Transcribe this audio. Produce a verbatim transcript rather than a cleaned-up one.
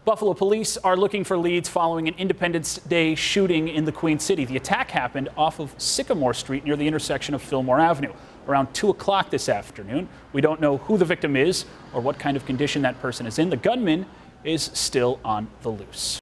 Buffalo police are looking for leads following an Independence Day shooting in the Queen City. The attack happened off of Sycamore Street near the intersection of Fillmore Avenue around two o'clock this afternoon. We don't know who the victim is or what kind of condition that person is in. The gunman is still on the loose.